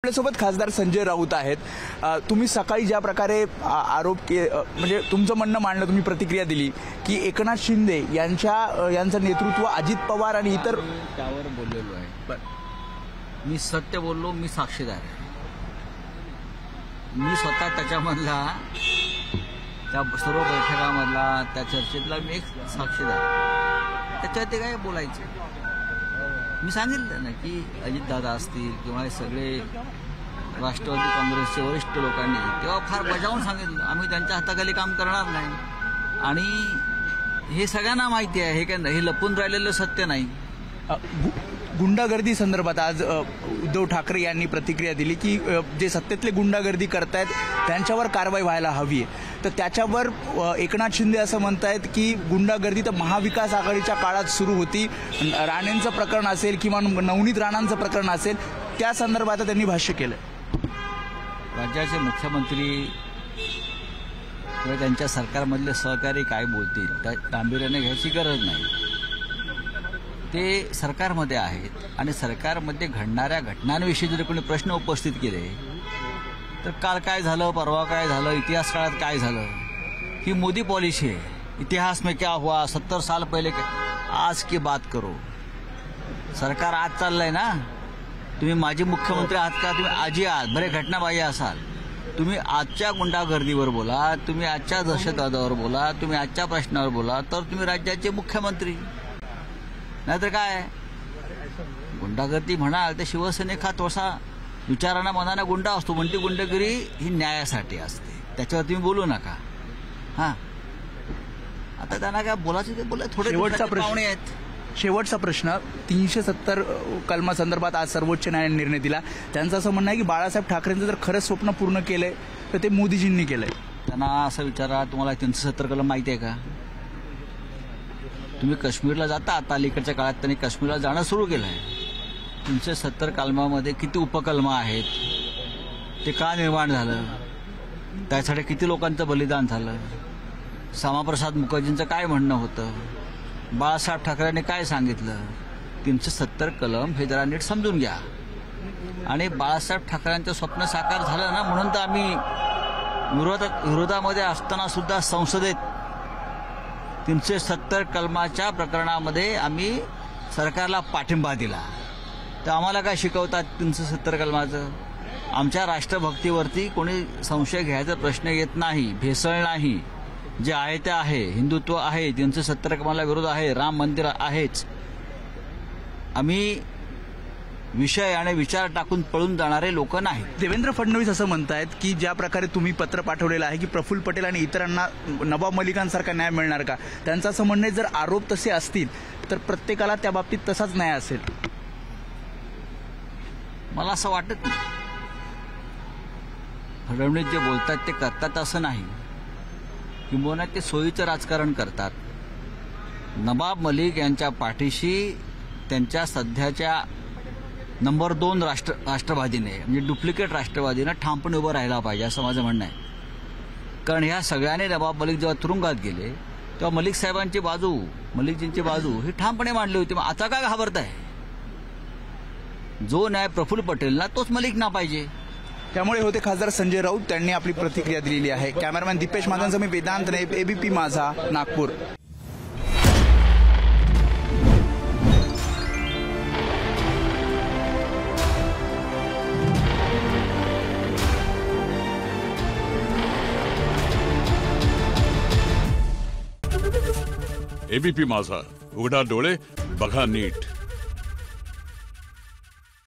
आपल्यासोबत खासदार संजय राऊत आहेत. तुम्ही सकाळी ज्या प्रकारे आरोप म्हणजे तुमचं म्हणणं मांडलं, तुम्ही प्रतिक्रिया दिली की एकनाथ शिंदे यांचं नेतृत्व अजित पवार आणि इतर त्यावर बोललेलो आहे. मी सत्य बोललो, मी साक्षीदार आहे. मी स्वतः त्याच्यामधला त्या सर्व बैठकामधला त्या चर्चेतला मी एक साक्षीदार. त्याच्यात ते काय बोलायचं. मी सांगितलं ना की अजितदादा असतील किंवा हे सगळे राष्ट्रवादी काँग्रेसचे वरिष्ठ लोकांनी तेव्हा फार बजावून सांगितलं आम्ही त्यांच्या हाताखाली काम करणार नाही. आणि हे सगळ्यांना माहिती आहे, हे लपून राहिलेलं सत्य नाही. गुंडागर्दी संदर्भात आज उद्धव ठाकरे यांनी प्रतिक्रिया दिली की जे सत्तेतले गुंडागर्दी करतायत त्यांच्यावर कारवाई व्हायला हवी आहे. तर त्याच्यावर एकनाथ शिंदे असं म्हणतायत की गुंडागर्दी तर महाविकास आघाडीच्या काळात सुरू होती. राणेंचं प्रकरण असेल किंवा नवनीत राणांचं प्रकरण असेल, त्या संदर्भात त्यांनी भाष्य केलं. राज्याचे मुख्यमंत्री किंवा त्यांच्या सरकारमधले सहकारी काय बोलतील त्या गांभीर्याने घ्यायची गरज नाही. ते सरकारमध्ये आहेत आणि सरकारमध्ये घडणाऱ्या घटनांविषयी जर कोणी प्रश्न उपस्थित केले तर काल काय झालं, परवा काय झालं, इतिहास काळात काय झालं, ही मोदी पॉलिसी आहे. इतिहास में क्या हुआ, 70 साल पहले आज की बात करो. सरकार आज चाललंय ना. तुम्ही माजी मुख्यमंत्री आहात का, तुम्ही आजी आहात, बरे घटनाबाह्य असाल. तुम्ही आजच्या गुंडागर्दीवर बोला, तुम्ही आजच्या दहशतवादावर बोला, तुम्ही आजच्या प्रश्नावर बोला, तर तुम्ही राज्याचे मुख्यमंत्री. नाहीतर काय गुंडागर्दी म्हणाल तर शिवसेनेचा थोडासा विचारांना मनाने गुंडा असतो, म्हणते गुंडगिरी ही न्यायासाठी असते, त्याच्यावर तुम्ही बोलू नका. हां, आता त्यांना काय बोलायचं ते बोला. थोडे पाहुणे आहेत. शेवटचा प्रश्न, 370 कलमासंदर्भात आज सर्वोच्च न्यायालयाने निर्णय दिला. त्यांचं असं म्हणणं आहे की बाळासाहेब ठाकरेंचं जर खरंच स्वप्न पूर्ण केलंय तर ते मोदीजींनी केलंय. त्यांना असं विचारा, तुम्हाला 370 कलम माहिती आहे का? तुम्ही काश्मीरला जाता, आता अलीकडच्या काळात त्यांनी काश्मीरला जाणं सुरू केलं आहे. 370 कलमामध्ये किती उपकलमं आहेत, ते का निर्माण झालं, त्यासाठी किती लोकांचं बलिदान झालं, श्यामाप्रसाद मुखर्जींचं काय म्हणणं होतं, बाळासाहेब ठाकरेंनी काय सांगितलं. 370 कलम हे जरा नीट समजून घ्या. आणि बाळासाहेब ठाकरेंचं स्वप्न साकार झालं ना, म्हणून तर आम्ही विरोधामध्ये असताना सुद्धा संसदेत 370 कलमाच्या प्रकरणामध्ये आम्ही सरकारला पाठिंबा दिला. तर आम्हाला काय शिकवतात 370 कलमाचं? आमच्या राष्ट्रभक्तीवरती कोणी संशय घ्यायचा प्रश्न येत नाही, भेसळ नाही. जे आहे ते आहे, हिंदुत्व आहे, 370 कलमाला विरोध आहे, राम मंदिर आहेच. आम्ही विषय आणि विचार टाकून पळून जाणारे लोक नाही. देवेंद्र फडणवीस असं म्हणतायत की ज्या प्रकारे तुम्ही पत्र पाठवलेलं आहे की प्रफुल्ल पटेल आणि इतरांना नवाब मलिकांसारखा न्याय मिळणार का? त्यांचं असं म्हणणं आहे जर आरोप तसे असतील तर प्रत्येकाला त्या बाबतीत तसाच न्याय असेल. मला असं वाटत नाही. फडणवीस जे बोलतात ते करतात असं नाही, किंबहुना ते सोयीचं राजकारण करतात. नवाब मलिक यांच्या पाठीशी त्यांच्या सध्याच्या नंबर 2 राष्ट्रवादीने म्हणजे डुप्लिकेट राष्ट्रवादीनं ठामपणे उभं राहायला पाहिजे असं माझं म्हणणं आहे. कारण ह्या सगळ्यांनी नवाब मलिक जेव्हा तुरुंगात गेले तेव्हा मलिक साहेबांची बाजू, मलिकजींची बाजू ही ठामपणे मांडली होती. मग आता काय घाबरताय? जो न्याय प्रफुल्ल पटेलला तोच मलिकना पाहिजे. त्यामुळे होते खासदार संजय राऊत, त्यांनी आपली प्रतिक्रिया दिलेली आहे. कॅमेरामॅन दीपेश मागांसह मी वेदांत नाईक, एबीपी माझा, नागपूर. एबीपी माझा, उघडा डोळे बघा नीट.